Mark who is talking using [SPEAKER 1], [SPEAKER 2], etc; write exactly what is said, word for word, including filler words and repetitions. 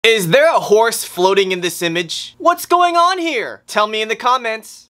[SPEAKER 1] Is there a horse floating in this image? What's going on here? Tell me in the comments.